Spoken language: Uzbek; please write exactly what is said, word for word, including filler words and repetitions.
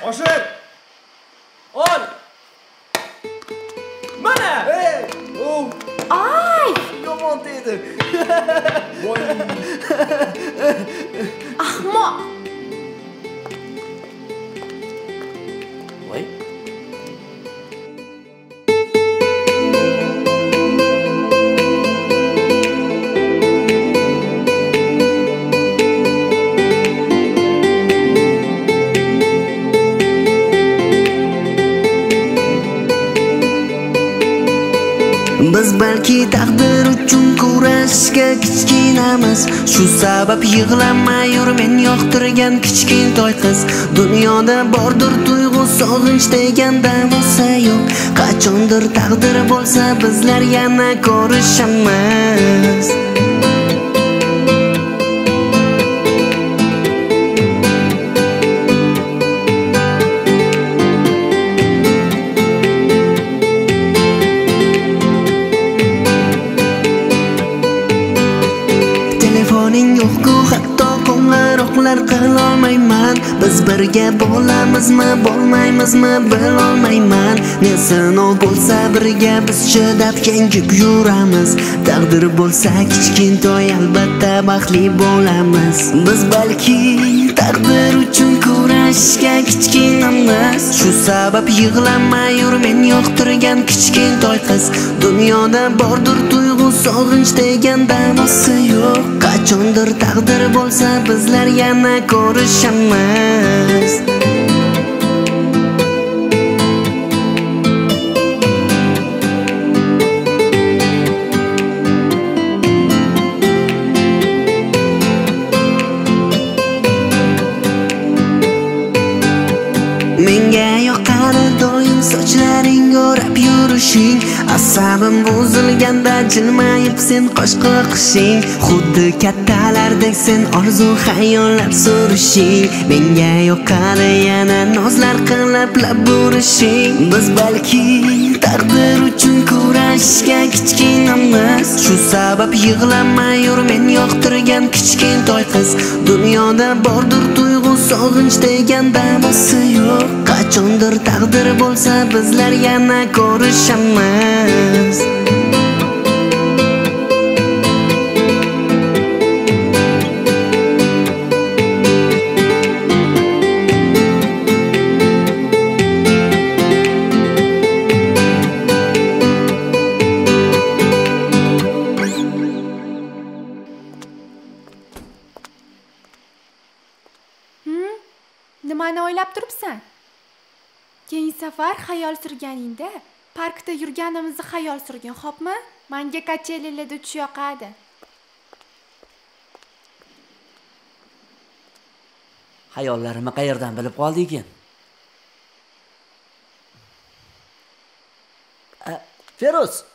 Oshir. Ol. Mana. Ey! Oh! Ay! Yomon dedi. Voy. Ahmoq. Voy. Biz balki taqdir uchun kurashga kichkinamiz. Shu sabab yig'lamay yur, men yoqtirgan kichkintoy qiz. Dunyoda bordir tuyg'u, sog'inch deganda bo'lsa yo'q. Qachondir taqdir bo'lsa bizlar yana ko'rishamiz. Telefoning yo'q-ku, hatto qo'ng'iroqlar qilolmayman. Biz birga bo'lamizmi, bo'lmaymizmi bilolmayman. Ne sinov bo'lsa birga biz chidab yengib yuramiz. Taqdir bo'lsa kichkintoy, albatta baxtli bo'lamiz. Biz balki taqdir uchun kurashga kichkinamiz. Shu sabab yig'lamay yur, men yoqtirgan kichkintoy qiz. Dunyoda bordir tuyg'u, sog'inch deganda bo'lsa yo'q. Qachondir taqdir bo'lsa bizlar yana ko'rishamiz. Menga yoqadi doim sochlaring o'rab yurishing. Asabim buzilganda jilmayib sen qosh qoqishing. Xuddi kattalardek sen orzu xayollar surishing. Menga yoqadi yana nozlar qilib lab burishing. Biz balki taqdir uchun kurashga kichkinamiz. Shu sabab yig'lamay yur, men yoqtirgan kichkintoy qiz. Dunyoda bordir tuyg'u, sog'inch deganda bo'lsa yo'q. Qachondir taqdir bo'lsa bizlar yana ko'rishamiz. Hmm? Nimani o'ylab turibsan? Keyingi safar xayol surganingda parkda yurganimizni xayol surgin, xo'pmi? Menga kachelilarda uchish yoqadi. Hayollarimni qayerdan bilib qoldi ekan? Feruz.